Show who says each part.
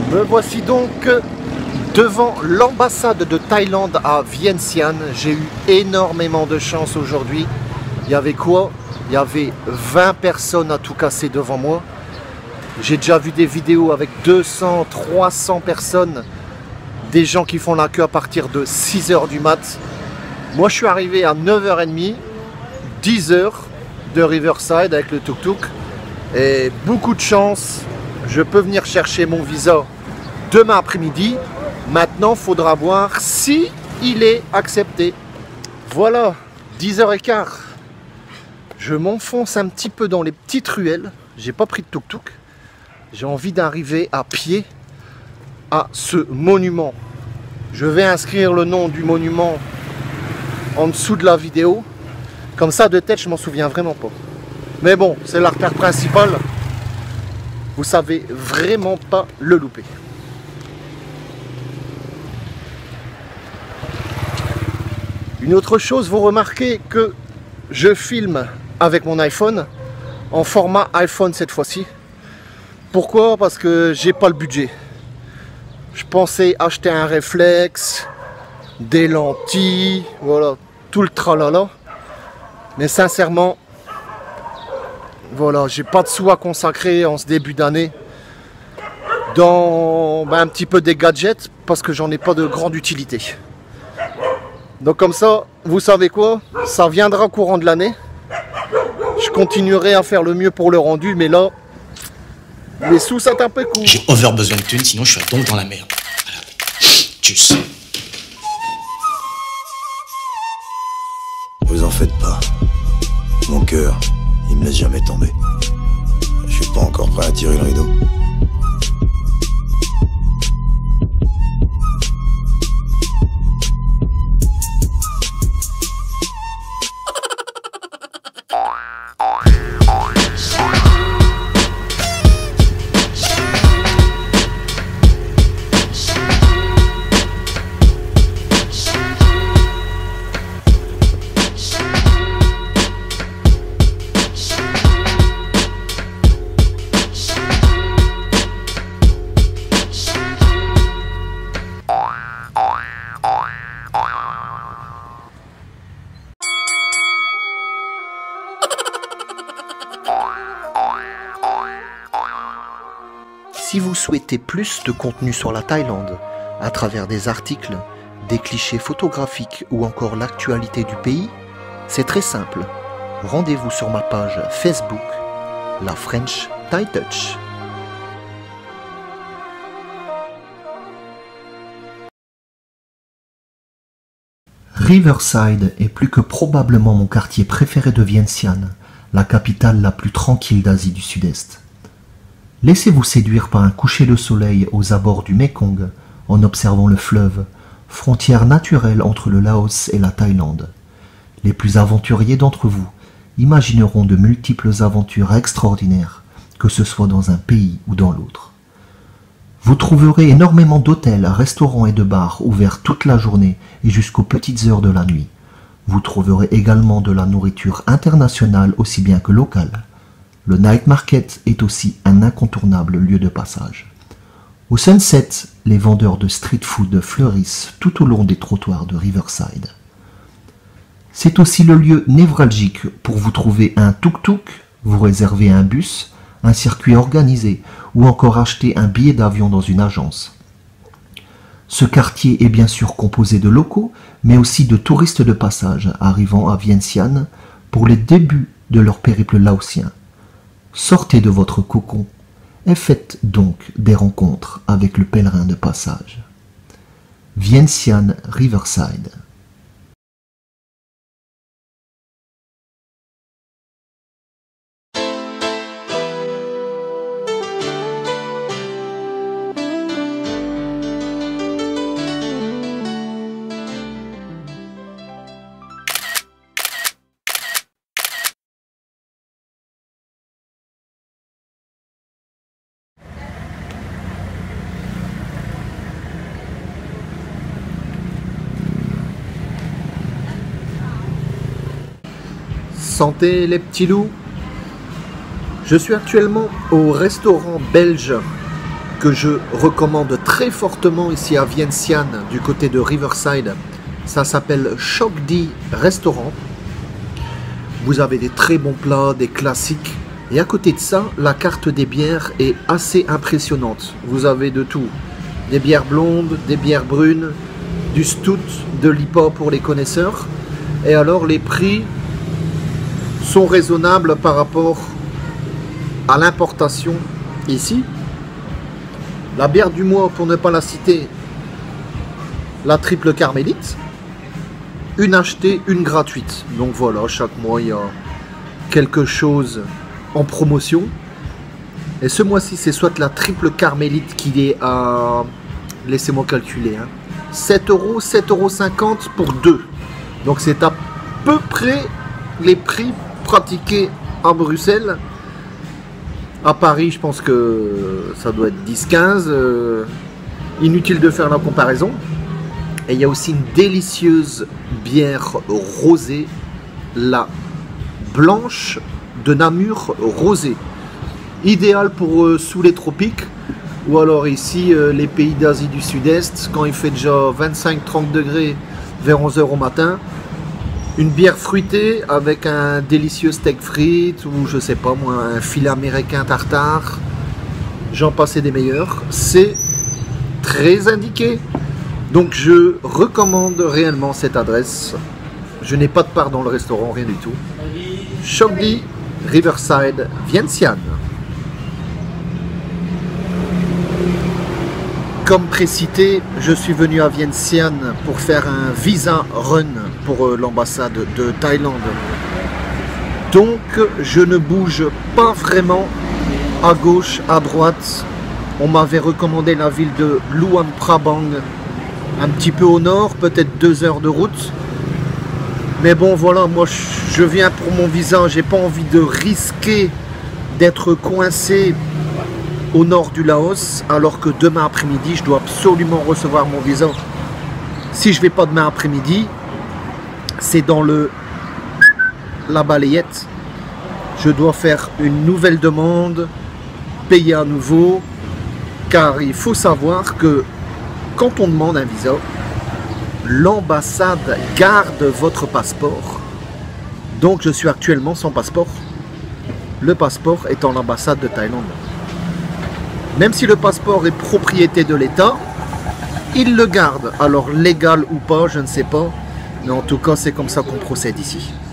Speaker 1: Me voici donc devant l'ambassade de Thaïlande à Vientiane. J'ai eu énormément de chance aujourd'hui. Il y avait quoi? Il y avait 20 personnes à tout casser devant moi. J'ai déjà vu des vidéos avec 200, 300 personnes. Des gens qui font la queue à partir de 6 h du mat. Moi je suis arrivé à 9 h 30, 10 h de Riverside avec le tuk-tuk. Et beaucoup de chance, je peux venir chercher mon visa demain après-midi. Maintenant, il faudra voir si il est accepté. Voilà, 10 h 15. Je m'enfonce un petit peu dans les petites ruelles. J'ai pas pris de tuk-tuk. J'ai envie d'arriver à pied à ce monument. Je vais inscrire le nom du monument en dessous de la vidéo. Comme ça, de tête, je m'en souviens vraiment pas. Mais bon, c'est l'artère principale. Vous savez vraiment pas le louper. Une autre chose, vous remarquez que je filme avec mon iPhone, en format iPhone cette fois-ci. Pourquoi? Parce que j'ai pas le budget. Je pensais acheter un réflexe, des lentilles, voilà, tout le tralala. Mais sincèrement, voilà, j'ai pas de sous à consacrer en ce début d'année dans un petit peu des gadgets parce que j'en ai pas de grande utilité. Donc comme ça, vous savez quoi? Ça viendra au courant de l'année. Je continuerai à faire le mieux pour le rendu, mais là, les sous, c'est un peu court.
Speaker 2: J'ai over besoin de thunes, sinon je suis donc dans la merde. Voilà. Tchuss.
Speaker 3: Vous en faites pas. Mon cœur, il me laisse jamais tomber. Je suis pas encore prêt à tirer le rideau.
Speaker 1: Si vous souhaitez plus de contenu sur la Thaïlande, à travers des articles, des clichés photographiques ou encore l'actualité du pays, c'est très simple. Rendez-vous sur ma page Facebook, la French Thai Touch. Riverside est plus que probablement mon quartier préféré de Vientiane, la capitale la plus tranquille d'Asie du Sud-Est. Laissez-vous séduire par un coucher de soleil aux abords du Mekong en observant le fleuve, frontière naturelle entre le Laos et la Thaïlande. Les plus aventuriers d'entre vous imagineront de multiples aventures extraordinaires, que ce soit dans un pays ou dans l'autre. Vous trouverez énormément d'hôtels, restaurants et de bars ouverts toute la journée et jusqu'aux petites heures de la nuit. Vous trouverez également de la nourriture internationale aussi bien que locale. Le night market est aussi un incontournable lieu de passage. Au sunset, les vendeurs de street food fleurissent tout au long des trottoirs de Riverside. C'est aussi le lieu névralgique pour vous trouver un tuk-tuk, vous réserver un bus, un circuit organisé ou encore acheter un billet d'avion dans une agence. Ce quartier est bien sûr composé de locaux, mais aussi de touristes de passage arrivant à Vientiane pour les débuts de leur périple laotien. Sortez de votre cocon et faites donc des rencontres avec le pèlerin de passage. Vientiane Riverside. Santé les petits loups. Je suis actuellement au restaurant belge que je recommande très fortement ici à Vientiane, du côté de Riverside. Ça s'appelle Shogdi Restaurant. Vous avez des très bons plats, des classiques. Et à côté de ça, la carte des bières est assez impressionnante. Vous avez de tout. Des bières blondes, des bières brunes, du stout, de l'IPA pour les connaisseurs. Et alors les prix sont raisonnables par rapport à l'importation ici. La bière du mois, pour ne pas la citer, la triple carmélite. Une achetée, une gratuite. Donc voilà, chaque mois il y a quelque chose en promotion. Et ce mois-ci, c'est soit la triple carmélite qui est à, laissez-moi calculer, 7 €, 7,50 € pour deux. Donc c'est à peu près les prix pratiqués à Bruxelles. À Paris, je pense que ça doit être 10-15. Inutile de faire la comparaison. Et il y a aussi une délicieuse bière rosée, la blanche de Namur rosée. Idéal pour sous les tropiques, ou alors ici les pays d'Asie du Sud-Est, quand il fait déjà 25-30 degrés vers 11 h au matin. Une bière fruitée avec un délicieux steak frites ou je sais pas moi, un filet américain tartare. J'en passais des meilleurs. C'est très indiqué. Donc je recommande réellement cette adresse. Je n'ai pas de part dans le restaurant, rien du tout. Shogdi Riverside, Vientiane. Comme précité, je suis venu à Vientiane pour faire un visa run pour l'ambassade de Thaïlande. Donc je ne bouge pas vraiment à gauche, à droite. On m'avait recommandé la ville de Luang Prabang, un petit peu au nord, peut-être 2 heures de route. Mais bon voilà, moi je viens pour mon visa, j'ai pas envie de risquer d'être coincé au nord du Laos, alors que demain après-midi, je dois absolument recevoir mon visa. Si je vais pas demain après-midi, c'est dans la balayette. Je dois faire une nouvelle demande, payer à nouveau, car il faut savoir que quand on demande un visa, l'ambassade garde votre passeport. Donc je suis actuellement sans passeport. Le passeport est en l'ambassade de Thaïlande. Même si le passeport est propriété de l'État, il le garde. Alors légal ou pas, je ne sais pas. Mais en tout cas, c'est comme ça qu'on procède ici.